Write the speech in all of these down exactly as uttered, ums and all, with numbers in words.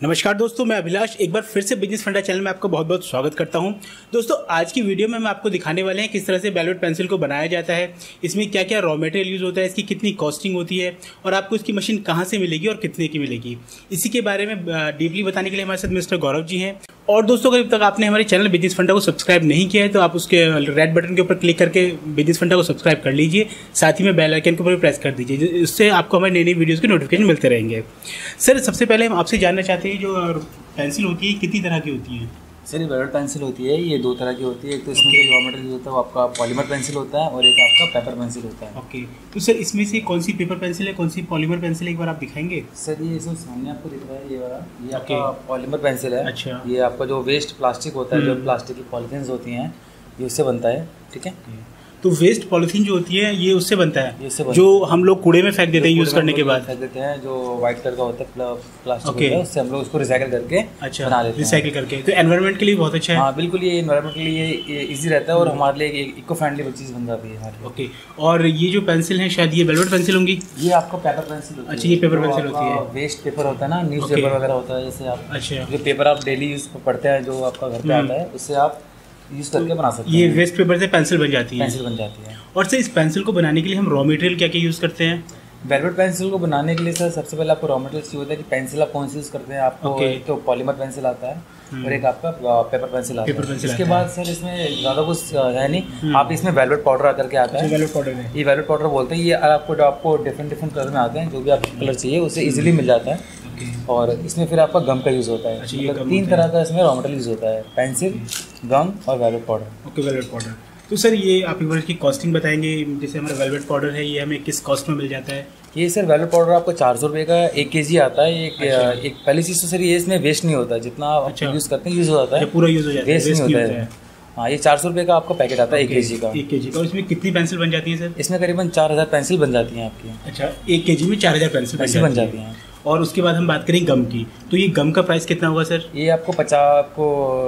नमस्कार दोस्तों, मैं अभिलाष एक बार फिर से बिजनेस फंडा चैनल में आपका बहुत बहुत स्वागत करता हूं। दोस्तों, आज की वीडियो में हम आपको दिखाने वाले हैं किस तरह से वेलवेट पेंसिल को बनाया जाता है, इसमें क्या क्या रॉ मटेरियल यूज़ होता है, इसकी कितनी कॉस्टिंग होती है और आपको इसकी मशीन कहां से मिलेगी और कितने की मिलेगी। इसी के बारे में डीपली बताने के लिए हमारे साथ मिस्टर गौरव जी हैं। और दोस्तों, अगर अब तक आपने हमारे चैनल बिजनेस फंडा को सब्सक्राइब नहीं किया है तो आप उसके रेड बटन के ऊपर क्लिक करके बिजनेस फंडा को सब्सक्राइब कर लीजिए, साथ ही में बेल आइकन के ऊपर प्रेस कर दीजिए, इससे आपको हमारी नई नई वीडियोज़ के नोटिफिकेशन मिलते रहेंगे। सर, सबसे पहले हम आपसे जानना चाहते हैं जो पेंसिल होती है कितनी तरह की होती है। सर, ये वेलवेट पेंसिल होती है, ये दो तरह की होती है। एक तो इसमें जो रॉ मटेरियल होता है वो आपका पॉलीमर पेंसिल होता है और एक आपका पेपर पेंसिल होता है। ओके, तो सर इसमें से कौन सी पेपर पेंसिल है, कौन सी पॉलीमर पेंसिल है, एक बार आप दिखाएंगे। सर, ये इसमें सामने आपको दिख रहा है, ये वाला ये आपका पॉलीमर पेंसिल है। अच्छा। ये आपका जो वेस्ट प्लास्टिक होता है, जो प्लास्टिक की पॉलीथीन्स होती हैं, ये उससे बनता है। ठीक है, तो वेस्ट पॉलीथीन जो होती है ये उससे बनता है, इससे बनता जो हम लोग कूड़े में फेंक देते हैं यूज़ करने के बाद फेंक देते हैं, जो व्हाइट कलर का होता है प्लास्टिक होता है, उससे हम लोग उसको रिसाइकिल करके अच्छा बना लेते हैं। रिसाइकिल करके, तो एनवायरनमेंट के लिए बहुत अच्छा है। हाँ बिल्कुल, ये एनवायरनमेंट के लिए ईजी रहता है और हमारे लिए इको फ्रेंडली चीज़ बन जाती है हमारे। ओके, और ये जो पेंसिल है शायद ये वेलवेट पेंसिल होंगी। ये आपका पेपर पेंसिल होती है। अच्छा, ये पेपर पेंसिल होती है। वेस्ट पेपर होता है ना, न्यूज़ पेपर वगैरह होता है, जैसे आप अच्छा जो पेपर आप डेली यूज पढ़ते हैं, जो आपका घर पे आता है, उससे आप यूज करके बना सकते हैं। ये वेस्ट पेपर से पेंसिल बन जाती है। पेंसिल बन जाती है। और सर, इस पेंसिल को बनाने के लिए हम रॉ मटेरियल क्या क्या यूज़ करते हैं। वेलवेट पेंसिल को बनाने के लिए सर सबसे पहले आपको रॉ मटेरियल चाहिए होता है कि पेंसिल आप कौन सी यूज़ करते हैं। आपको एक तो पॉलीमर पेंसिल आता है और एक आपका पेपर पेंसिल आता है। इसके बाद सर इसमें ज़्यादा कुछ है नहीं, आप इसमें वेलवेट पाउडर करके आता है। वेलवेट पाउडर है, ये वेलवेट पाउडर बोलते हैं। ये आपको जो आपको डिफरेंट डिफरेंट कलर में आते हैं, जो भी आपको कलर चाहिए उससे इजीली मिल जाता है। और इसमें फिर आपका गम का यूज़ होता है। अच्छा, मतलब तीन तरह का इसमें रॉ मटेरियल यूज़ होता है, पेंसिल, गम और velvet powder. Okay, velvet powder. तो सर ये आप एक बार इसकी कॉस्टिंग बताएंगे, जैसे हमारा वेलवेट पाउडर है ये हमें किस कॉस्ट में मिल जाता है। ये सर वेलवेट पाउडर आपको चार सौ रुपये का एक के जी आता है। एक अच्छा। एक पहली चीज़ तो सर ये इसमें वेस्ट नहीं होता, जितना आप अच्छा। यूज़ करते हैं यूज़ हो जाता है, पूरा यूज़ हो जाता है, वेस्ट नहीं होता है। हाँ, ये चार सौ रुपये का आपका पैकेट आता है एक के जी का। एक के जी का। और इसमें कितनी पेंसिल बन जाती है सर। इसमें करीबन चार हज़ार पेंसिल बन जाती हैं आपकी। अच्छा, एक के जी में चार हज़ार पेंसिल पेंसिल बन जाती हैं। और उसके बाद हम बात करें गम की, तो ये गम का प्राइस कितना होगा सर। ये आपको पचास आपको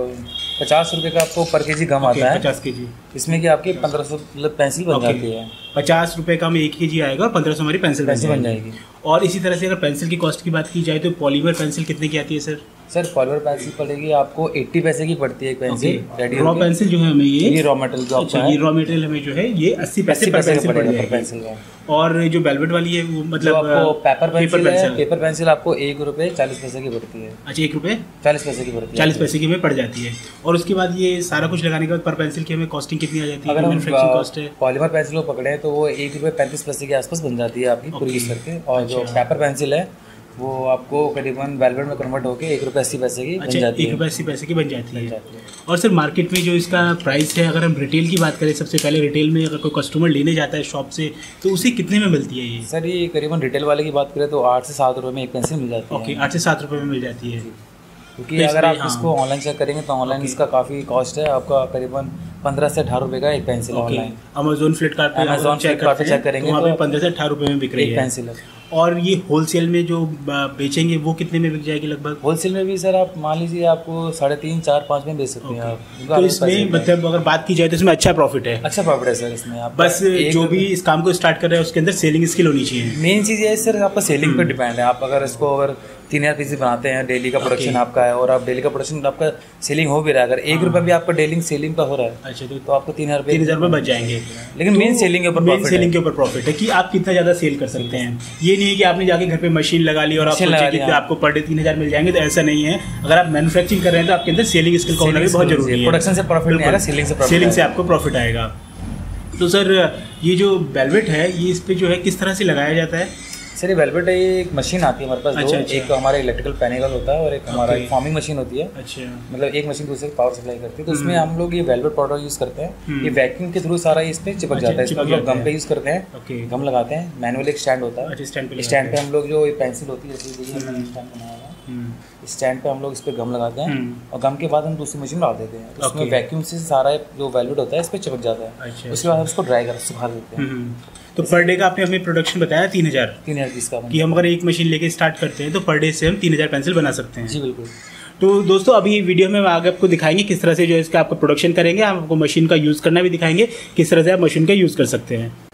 पचास रुपये का आपको पर के जी गम आता है। पचास के जी इसमें कि आपकी पंद्रह सौ मतलब पेंसिल बन जाती है। पचास रुपये का हमें एक के जी आएगा और पंद्रह सौ हमारी पेंसिल पेंसिल बन जाएगी। और इसी तरह से अगर पेंसिल की कॉस्ट की बात की जाए तो पॉलीमर पेंसिल कितने की आती है सर। सर पॉलीमर पेंसिल पड़ेगी आपको अस्सी पैसे की पड़ती है एक पेंसिल। रॉ पेंसिल जो है हमें ये ये रॉ मटेरियल जो आपका है, ये रॉ मटेरियल हमें जो है ये अस्सी पैसे पर पेंसिल पड़ेगा पर पेंसिल का। और जो वेलवेट वाली है वो मतलब आपको पेपर पेंसिल है, पेपर पेंसिल आपको एक रुपये चालीस पैसे की पड़ती है। अच्छा, एक रुपये चालीस पैसे की पड़ती है, चालीस पैसे की हमें पड़ जाती है। और उसके बाद ये सारा कुछ लगाने के बाद पर पेंसिल की हमें कॉस्टिंग कितनी आ जाती है। अगर मैन्युफैक्चरिंग कॉस्ट है पॉलीमर पेंसिल को पकड़े तो वो एक रुपये पैंतीस पैसे के आसपास बन जाती है आपकी पूरी यूज करके। और जो पेपर पेंसिल है वो आपको करीबन वेलवेट में कन्वर्ट होकर एक रुपये अस्सी पैसे की बन जाती है। एक रुपये अस्सी पैसे की बन जाती है। और सर मार्केट में जो इसका प्राइस है, अगर हम रिटेल की बात करें, सबसे पहले रिटेल में अगर कोई कस्टमर लेने जाता है शॉप से तो उसे कितने में मिलती है ये। सर ये करीबन रिटेल वाले की बात करें तो आठ से सात रुपये में एक पेंसिल मिल जाती है। ओके, आठ से सात रुपये में मिल जाती है। क्योंकि अगर आप इसको ऑनलाइन चेक करेंगे तो ऑनलाइन इसका काफ़ी कॉस्ट है, आपका करीबन पंद्रह से अठारह रुपये का एक पेंसिल ऑनलाइन। अमेजोन फ्लिपकार्ट पे अमेजोन फ्लिपकार्ट पे चेक करेंगे तो वहाँ पे पंद्रह से अठारह रुपये में बिक रही है पेंसिल। और ये होलसेल में जो बेचेंगे वो कितने में बिक जाएगी लगभग। होलसेल में भी सर आप मान लीजिए आपको साढ़े तीन चार पाँच में बेच सकते हैं आप। तो इसमें मतलब अगर बात की जाए तो इसमें अच्छा प्रॉफिट है। अच्छा प्रॉफिट है सर इसमें। आप बस जो भी इस काम को स्टार्ट कर रहे हैं उसके अंदर सेलिंग स्किल होनी चाहिए। मेन चीज़ ये सर आपका सेलिंग पर डिपेंड है। आप अगर इसको अगर तीन हज़ार पीस बनाते हैं, डेली का प्रोडक्शन आपका है और आप डेली का प्रोडक्शन आपका सेलिंग हो भी रहा है, अगर एक रुपये भी आपका डेली सेलिंग का हो रहा है अच्छा तो आपको तीन हज़ार तीन हज़ार रुपये बच जाएंगे। लेकिन मेन सेलिंग के ऊपर मेन सेलिंग के ऊपर प्रॉफिट है कि आप कितना ज़्यादा सेल कर सकते हैं। ये नहीं है कि आपने जाके घर पे मशीन लगा ली और आप सोचे कि आपको पर डे तीन हज़ार मिल जाएंगे, तो ऐसा नहीं है। अगर आप मैन्युफैक्चरिंग कर रहे हैं तो आपके अंदर सेलिंग स्किल का होना भी बहुत जरूरी है। प्रोडक्शन से प्रॉफिट नहीं आएगा, सेलिंग से सेलिंग से आपको प्रॉफिट आएगा। तो सर ये जो वेलवेट है ये इस पर जो है किस तरह से लगाया जाता है। सर ये वेलवेट है, ये एक मशीन आती है हमारे पास। अच्छा, अच्छा। एक हमारा इलेक्ट्रिकल पैनल होता है और एक हमारा फॉर्मिंग मशीन होती है। अच्छा, मतलब एक मशीन दूसरे पावर सप्लाई करती है, तो उसमें हम लोग ये वेलवेट पाउडर यूज़ करते हैं। ये वैक्यूम के थ्रू सारा इस पे चिपक जाता है। इसमें हम लोग गम का यूज़ करते हैं, गम लगाते हैं। मैनुअल एक स्टैंड होता है, स्टैंड पे हम लोग जो पेंसिल होती है स्टैंड बनाया हुआ, स्टैंड पे हम लोग इस पर गम लगाते हैं और गम के बाद हम दूसरी मशीन में डाल देते हैं। तो उसमें वैक्यूम से सारा जो वेलवेट होता है इस पर चिपक जाता है। उसके बाद हम उसको ड्राई कर सुखा देते हैं। तो पर डे का आपने अपनी प्रोडक्शन बताया तीन हज़ार तीन हज़ार पीस का कि हम अगर एक मशीन लेके स्टार्ट करते हैं तो पर डे से हम तीन हज़ार पेंसिल बना सकते हैं। जी बिल्कुल। तो दोस्तों अभी वीडियो में आगे आपको दिखाएंगे किस तरह से जो है इसका आपको प्रोडक्शन करेंगे, हम आपको मशीन का यूज़ करना भी दिखाएंगे, किस तरह से आप मशीन का यूज़ कर सकते हैं।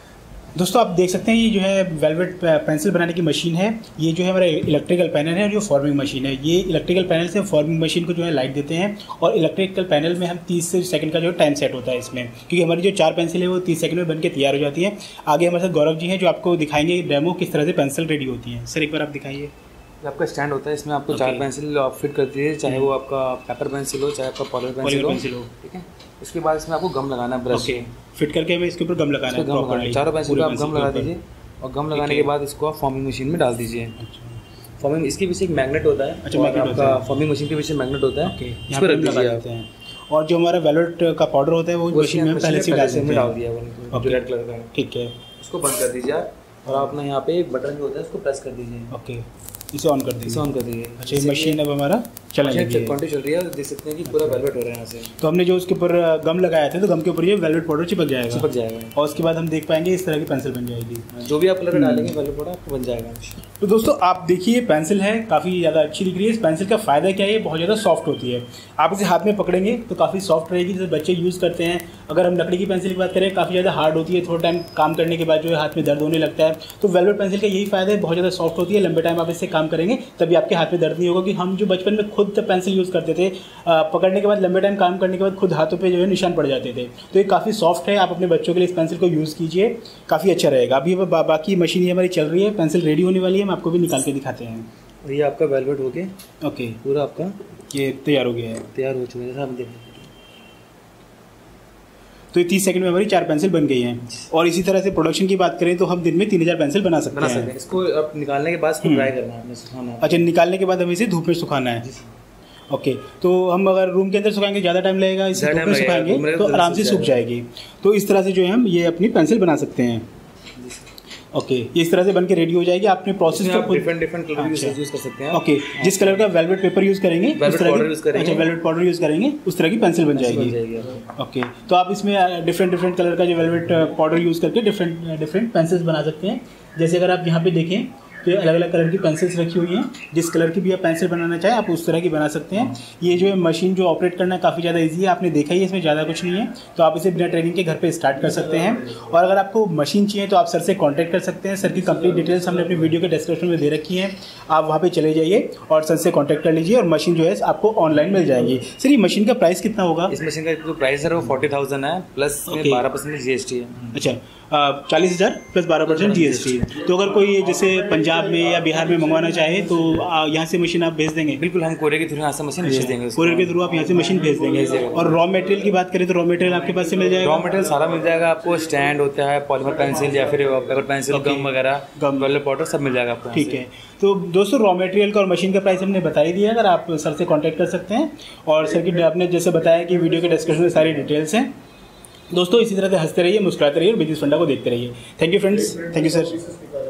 दोस्तों आप देख सकते हैं ये जो है वेलवेट पेंसिल बनाने की मशीन है। ये जो है हमारा इलेक्ट्रिकल पैनल है और जो फॉर्मिंग मशीन है। ये इलेक्ट्रिकल पैनल से फॉर्मिंग मशीन को जो है लाइट देते हैं और इलेक्ट्रिकल पैनल में हम तीस से सेकंड का जो टाइम सेट होता है इसमें, क्योंकि हमारी जो चार पेंसिल है वो तीस सेकंड में बन के तैयार हो जाती है। आगे हमारे साथ गौरव जी हैं जो आपको दिखाएंगे डेमो किस तरह से पेंसिल रेडी होती है। सर एक बार आप दिखाइए। आपका स्टैंड होता है, इसमें आपको चार पेंसिल आप फिट कर दीजिए, चाहे वो आपका पेपर पेंसिल हो चाहे आपका पॉलिमर पेंसिल हो, ठीक है। इसके बाद इसमें आपको गम लगाना है, ब्रश फिट करके हमें इसके ऊपर गम लगाना है, गम लगाना है। चारों पेंसिल पे आप गम लगा दीजिए और गम लगाने के बाद इसको आप फॉर्मिंग मशीन में डाल दीजिए। फॉर्मिंग इसके पीछे एक मैग्नेट होता है। अच्छा, मैग्नेट आपका फॉर्मिंग मशीन के पीछे मैग्नेट होता है, इस पर रख दीजिए। और जो हमारा वेलवेट का पाउडर होता है वो मशीन में पहले से डाल दिया वो रेड कलर का, ठीक है। उसको बंद कर दीजिए और आपने यहाँ पे एक बटन जो होता है उसको प्रेस कर दीजिए। ओके, इसे ऑन कर दीजिए। इसे ऑन कर दीजिए। अच्छा, ये मशीन अब हमारा चलने लगी है, कंटिन्यू चल रही है। देख सकते हैं कि पूरा वेलवेट हो रहा है यहाँ से। तो हमने जो उसके ऊपर गम लगाया था तो गम के ऊपर ये वेलवेट पाउडर चिपक जाएगा चिपक जाएगा और उसके बाद हम देख पाएंगे इस तरह की पेंसिल बन जाएगी। जो भी आप कलर डालेंगे वेलवेट पाउडर आपको बन जाएगा। तो दोस्तों आप देखिए पेंसिल है काफ़ी ज़्यादा अच्छी दिख रही है। इस पेंसिल का फ़ायदा क्या है, ये बहुत ज़्यादा सॉफ्ट होती है। आप इसे हाथ में पकड़ेंगे तो काफ़ी सॉफ्ट रहेगी, जैसे बच्चे यूज़ करते हैं। अगर हम लकड़ी की पेंसिल की बात करें काफ़ी ज़्यादा हार्ड होती है, थोड़ा टाइम काम करने के बाद जो है हाथ में दर्द होने लगता है। तो वेलवेट पेंसिल का यही फ़ायदा है, बहुत ज़्यादा सॉफ्ट होती है। लंबे टाइम आप इससे काम करेंगे तभी आपके हाथ में दर्द नहीं होगा। कि हम जो बचपन में खुद पेंसिल यूज़ करते थे, पकड़ने के बाद लंबे टाइम काम करने के बाद खुद हाथों पे जो है निशान पड़ जाते थे। तो ये काफ़ी सॉफ्ट है, आप अपने बच्चों के लिए इस पेंसिल को यूज़ कीजिए, काफ़ी अच्छा रहेगा। अभी बा, बाकी मशीन ये हमारी चल रही है, पेंसिल रेडी होने वाली है, हम आपको भी निकाल के दिखाते हैं। और ये आपका वेलवेट हो गया, ओके, पूरा आपका ये तैयार हो गया है, तैयार हो चुका है जैसा आप देख। तो ये तीस सेकंड में हमारी चार पेंसिल बन गई हैं। और इसी तरह से प्रोडक्शन की बात करें तो हम दिन में तीन हज़ार पेंसिल बना सकते बना हैं। सकते हैं। इसको अब निकालने के बाद इसको ड्राई करना है, सुखाना है। अच्छा, निकालने के बाद हमें इसे धूप में सुखाना है। ओके, तो हम अगर रूम के अंदर सुखाएंगे ज़्यादा टाइम लगेगा, इसे धूप में सुखाएंगे तो आराम से सूख जाएगी। तो इस तरह से जो है हम ये अपनी पेंसिल बना सकते हैं। ओके, ये इस तरह से बन के रेडी हो जाएगी। आपने प्रोसेस को डिफरेंट डिफरेंट कलर यूज कर सकते हैं। ओके, जिस कलर का वेलवेट पेपर यूज़ करेंगे उस तरह की, अच्छा वेलवेट पाउडर यूज़ करेंगे उस तरह की पेंसिल बन जाएगी। ओके, तो आप इसमें डिफरेंट डिफरेंट कलर का जो वेलवेट पाउडर यूज़ करके डिफरेंट डिफरेंट पेंसिल्स बना सकते हैं। जैसे अगर आप यहाँ पे देखें तो अलग अलग कलर की पेंसिल्स रखी हुई हैं, जिस कलर की भी आप पेंसिल बनाना चाहें आप उस तरह की बना सकते हैं। ये जो है मशीन जो ऑपरेट करना काफ़ी ज़्यादा इजी है, आपने देखा ही है, इसमें ज़्यादा कुछ नहीं है। तो आप इसे बिना ट्रेनिंग के घर पे स्टार्ट कर सकते हैं। और अगर आपको मशीन चाहिए तो आप सर से कांटेक्ट कर सकते हैं। सर की कंप्लीट डिटेल्स हमने अपनी वीडियो के डिस्क्रिप्शन में दे रखी हैं, आप वहाँ पर चले जाइए और सर से कॉन्टैक्ट कर लीजिए और मशीन जो है आपको ऑनलाइन मिल जाएगी। सर ये मशीन का प्राइस कितना होगा? इस मशीन का जो प्राइस है वो फोर्टी थाउजेंड है, प्लस बारह परसेंट जी एस टी है। अच्छा, चालीस हज़ार प्लस बारह परसेंट जी एस टी। तो अगर कोई जैसे पंजाब में या बिहार में मंगवाना चाहे तो यहाँ से मशीन आप भेज देंगे? बिल्कुल, हम कोरियर के थ्रू यहाँ से मशीन भेज देंगे। कोरियर के थ्रू आप यहाँ से मशीन भेज देंगे। और रॉ मटेरियल की बात करें तो रॉ मटेरियल आपके पास से मिल जाएगा? रॉ मटेरियल सारा मिल जाएगा आपको। स्टैंड होता है, पॉलीमर पेंसिल या फिर पेपर पेंसिल, गम वगैरह, गम वेलवेट पाउडर सब मिल जाएगा आपको। ठीक है, तो दोस्तों रॉ मटेरियल का और मशीन का प्राइस हमने बता ही दिया। अगर आप सर से कॉन्टैक्ट कर सकते हैं और सर की आपने जैसे बताया कि वीडियो के डिस्क्रिप्शन में सारी डिटेल्स हैं। दोस्तों इसी तरह से हंसते रहिए, मुस्कुराते रहिए और बिजनेस फंडा को देखते रहिए। Thank you friends, thank you sir.